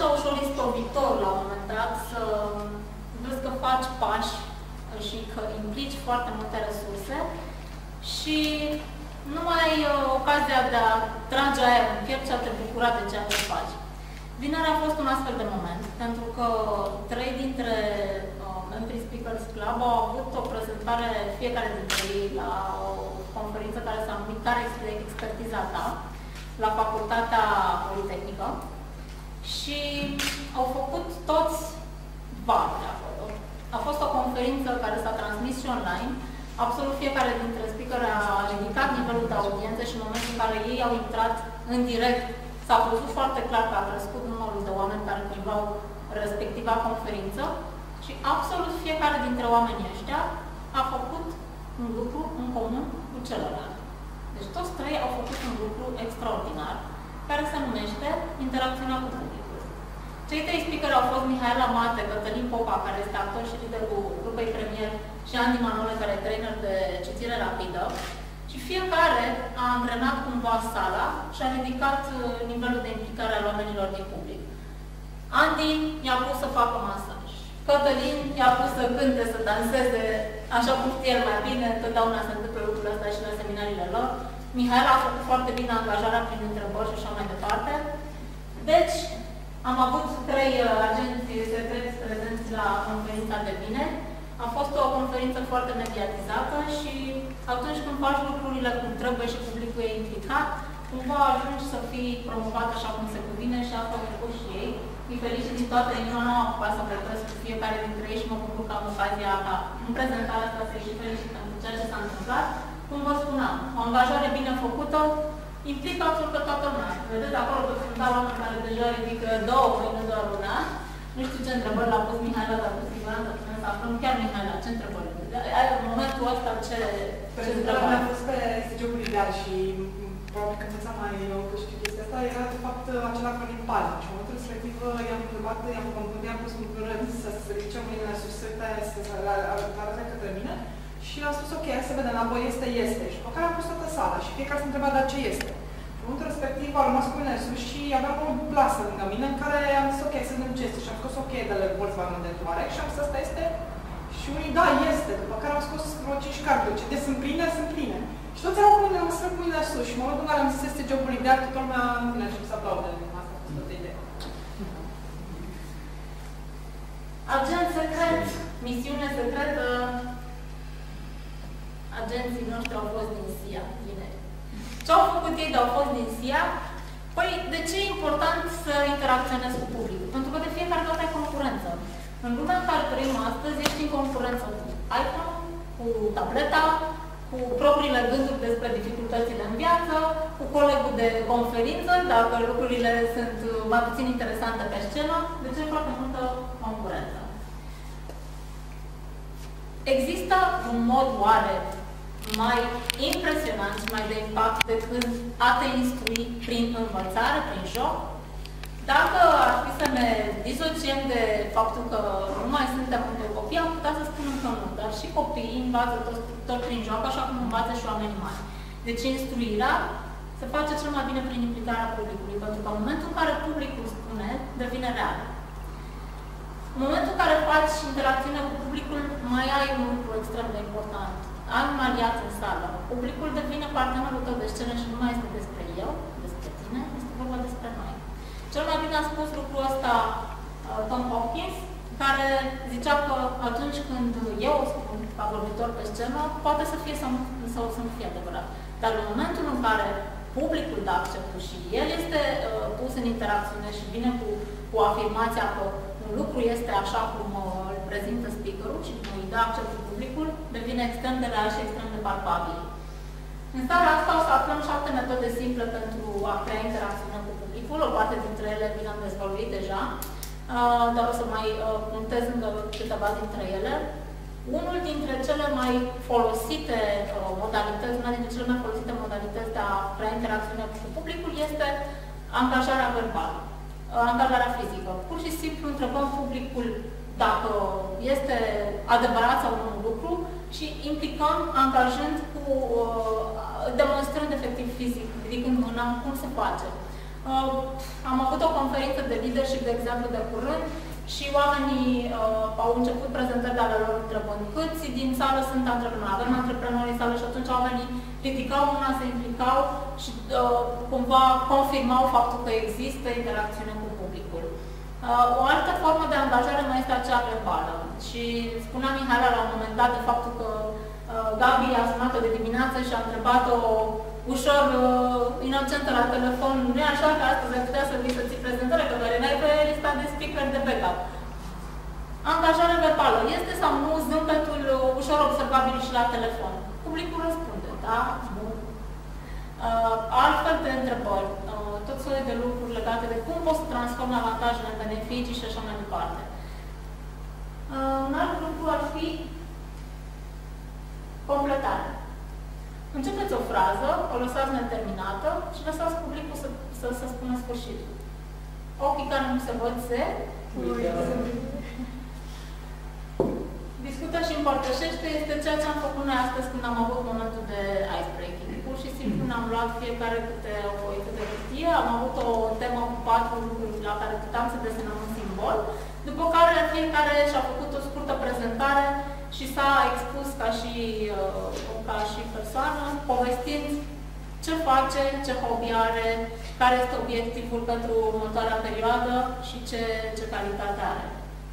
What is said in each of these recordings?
așa ușor istovitor la un moment dat să vezi că faci pași și că implici foarte multe resurse și nu mai ai ocazia de a trage aer în piept și a te bucura de ceea ce faci. Vinerea a fost un astfel de moment, pentru că 3 dintre membrii Speakers Club au avut o prezentare, fiecare dintre ei, la o conferință care s-a numit Care este expertiza ta, la Facultatea Politehnică, și au făcut toți bani de acolo. A fost o conferință care s-a transmis și online. Absolut fiecare dintre speaker a ridicat nivelul de audiență și în momentul în care ei au intrat în direct, s-a văzut foarte clar că a crescut numărul de oameni care priveau respectiva conferință și absolut fiecare dintre oamenii ăștia a făcut un lucru în comun cu celălalt. Deci toți 3 au făcut un lucru extraordinar care se numește interacțiunea cu publicul. Cei 3 speakeri au fost Mihaela Mate, Cătălin Popa, care este actor și liderul grupei Premier, și Andy Manole, care e trainer de citire rapidă. Și fiecare a angrenat cumva sala și a ridicat nivelul de implicare al oamenilor din public. Andy i-a pus să facă masaj. Cătălin i-a pus să cânte, să danseze, așa cum știe el mai bine, întotdeauna se întâmplă lucrul ăsta și la seminariile lor. Mihaela a făcut foarte bine angajarea prin întrebări și așa mai departe. Deci, am avut 3 agenți secreți prezenți la conferința de vineri. A fost o conferință foarte mediatizată și atunci când faci lucrurile cum trebuie și publicul e implicat, cumva ajungi să fii promovat așa cum se cuvine și asta au făcut și ei. Îi felicit din toată inima, nu am apucat să vorbesc cu fiecare dintre ei și mă bucur că am ocazia ca în prezentarea asta să-i și felicit pentru ceea ce s-a întâmplat. Cum vă spuneam, o angajare bine făcută implică absolut pe toată lumea. Vedeți acolo pe fundal oameni care deja ridică 2 mâini, nu doar una. Nu știu ce întrebări l-a pus Mihaela, dar cu siguranță putem să aflăm. Chiar Mihaela, ce întrebări? În momentul ăsta, ce întrebări? A fost pe SG-ul ideal și probabil că învățam mai că știu chestia asta, era de fapt acela acronim PAL. Și în momentul respectiv i-am întrebat, i-am pus în rând să se ridice mâinile sus, să arate către mine și am spus ok, să vedem, la voi este. Și după care am pus toată sala și fiecare s-a întrebat, dar ce este? În momentul respectiv au rămas cu mine sus și aveam o plasă lângă mine în care am zis ok, să vedem ce este. Și am scos ok de la Volkswagen de Touareg și am zis asta este. Și unii, da, este. După care am scos vreo 5 cartuce. Deci sunt pline. Și toți erau cu mine, am strâns cu mine sus. Și în momentul în care am zis este jobul ideal, toată lumea a început să aplaude. Asta a fost toată ideea. Agent secret, misiune secretă. Agenții noștri au fost din SIA, bine. Ce au făcut ei de au fost din SIA? Păi, de ce e important să interacționezi cu publicul? Pentru că de fiecare dată ai concurență. În lumea în care trăim astăzi, ești în concurență cu iPhone, cu tableta, cu propriile gânduri despre dificultățile în viață, cu colegul de conferință, dacă lucrurile sunt mai puțin interesante pe scenă, deci e foarte multă concurență. Există un mod oare mai impresionant și mai de impact decât a te instrui prin învățare, prin joc? Dacă ar fi să ne disociem de faptul că nu mai suntem pentru copii, am putea să spunem că nu, dar și copiii învață tot prin joc, așa cum învață și oamenii mari. Deci instruirea se face cel mai bine prin implicarea publicului, pentru că în momentul în care publicul spune, devine real. În momentul în care faci interacțiune cu publicul, mai ai un lucru extrem de important. Ai un aliat în sală. Publicul devine partenerul tău de scenă și nu mai este despre eu, despre tine, este vorba despre noi. Cel mai bine a spus lucrul ăsta Tom Hopkins, care zicea că atunci când eu o spun ca vorbitor pe scenă, poate să fie sau să nu fie adevărat. Dar în momentul în care publicul dă acceptul și el este pus în interacțiune și vine cu afirmația că un lucru este așa cum îl prezintă speakerul și îi dă acceptul publicul, devine extrem de real și extrem de palpabil. În seara asta o să aflăm 7 metode simple pentru a crea interacțiune cu publicul. O parte dintre ele vi le-am dezvăluit deja, dar o să mai punctez încă câteva dintre ele. Unul dintre cele mai folosite modalități, una dintre cele mai folosite modalități de a crea interacțiune cu publicul este angajarea verbală, angajarea fizică. Pur și simplu întrebăm publicul dacă este adevărat sau nu un lucru și implicăm angajând demonstrând efectiv fizic, ridicând mâna, cum se face. Am avut o conferință de leadership, de exemplu, de curând și oamenii au început prezentări de ale lor întrebând câți din sală sunt antreprenori. Avem antreprenori în sală și atunci oamenii ridicau mâna, se implicau și cumva confirmau faptul că există interacțiune cu publicul. O altă formă de angajare mai este aceea verbală. Și spunea Mihaela la un moment dat de faptul că Gabi a sunat-o de dimineață și a întrebat-o ușor inocentă la telefon, nu e așa că astăzi ai putea să vii să ții prezentare, că doar n-ai pe lista de speaker de backup. Angajare verbală. Este sau nu zâmbetul ușor observabil și la telefon? Publicul răspunde, da? Nu. Altfel de întrebări, tot soiul de lucruri legate de cum poți să transformi avantajele în beneficii și așa mai departe. Un alt lucru ar fi completarea. Începeți o frază, o lăsați neterminată și lăsați publicul să spună sfârșitul. Ochii care nu se văd se discută și împărtășește, este ceea ce am făcut noi astăzi când am avut momentul de icebreaking. Pur și simplu ne-am luat fiecare câte o foiță de hârtie, am avut o temă cu 4 lucruri la care puteam să desenăm un simbol, după care fiecare și-a făcut o scurtă prezentare și s-a expus ca și persoană, povestind ce face, ce hobby are, care este obiectivul pentru următoarea perioadă și ce calitate are.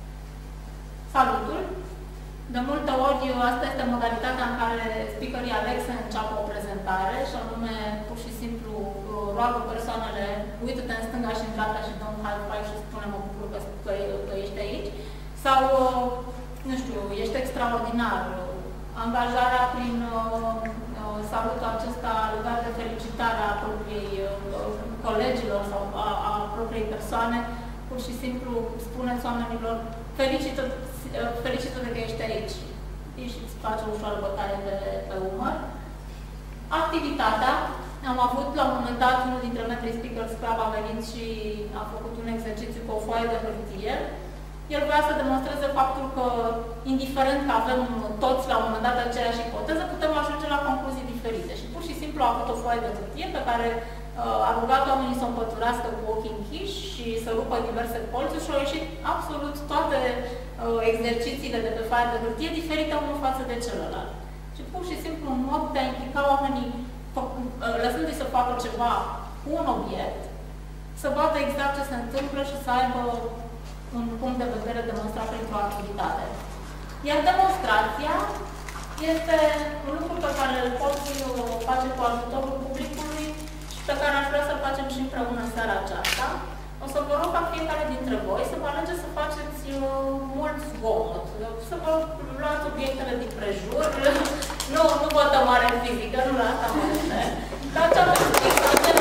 Salutul! De multe ori, asta este modalitatea în care speakerii aleg să înceapă o prezentare și anume, pur și simplu, roagă persoanele, uită-te în stânga și în dreapta și dă un high five și spune mă bucur că ești aici. Sau, nu știu, ești extraordinar. Angajarea prin salutul acesta legat de felicitarea propriei colegilor sau a propriei persoane, pur și simplu spuneți oamenilor felicită-te că ești aici și îți face o ușoară bătaie pe umăr. Activitatea. Am avut la un moment dat unul dintre metrii speakers Club a venit și a făcut un exercițiu cu o foaie de hârtie. El vrea să demonstreze faptul că, indiferent că avem toți la un moment dat aceeași ipoteză, putem ajunge la concluzii diferite. Și pur și simplu a avut o foaie de hârtie pe care a rugat oamenii să o împăturească cu ochii închiși și să rupă diverse colțuri și au ieșit absolut toate exercițiile de pe foaia de hârtie diferite unul față de celălalt. Și pur și simplu un mod de a implica oamenii, lăsându-i să facă ceva cu un obiect, să vadă exact ce se întâmplă și să aibă un punct de vedere demonstrat printr-o activitate. Iar demonstrația este un lucru pe care îl poți face cu ajutorul publicului și pe care aș vrea să-l facem și împreună în seara aceasta. O să vă rog ca fiecare dintre voi să vă alegeți să faceți mult zgomot, să vă luați obiectele din prejur. Nu bătămare fizică, nu la asta mă refer. Dar ce am spus,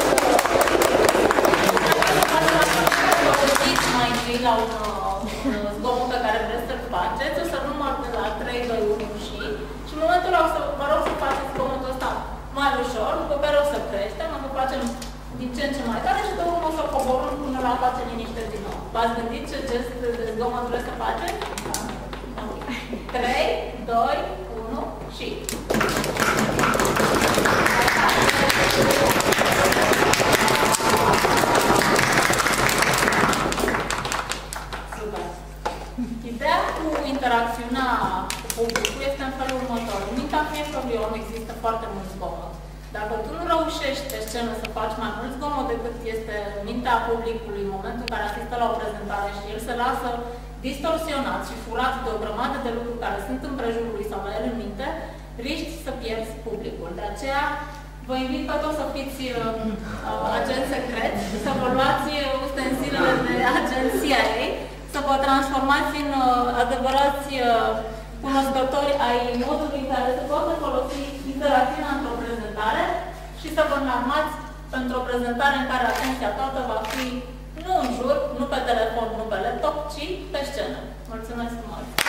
mai întâi la un zgomot pe care vreți să-l faceți, o să număr de la 3, 2, 1 și în momentul ăla o să vă rog să faceți zgomotul ăsta mai ușor, după care o să creștem, o să facem din ce în ce mai tare și de urmă o să coborâm până la face liniște din nou. V-ați gândit ce gest de zgomot vreți să faceți? 3, 2, 1 și... Ideea cu interacțiunea cu publicul este în felul următor. În mintea fiecărui om există foarte mult zgomot. Dacă tu nu reușești pe scenă să faci mai mult zgomot decât este în mintea publicului în momentul în care asistă la o prezentare și el se lasă distorsionat și furat de o grămadă de lucruri care sunt în prejurul lui sau la el în minte, riști să pierzi publicul. De aceea, vă invit pe toți să fiți agenți secreți, să vă luați ustensilele de agenția ei, să vă transformați în adevărați cunoscători ai modului în care se poate folosi interacțiunea într-o prezentare și să vă înarmați pentru o prezentare în care atenția toată va fi nu în jur, nu pe telefon, nu pe laptop, ci pe scenă. Mulțumesc frumos!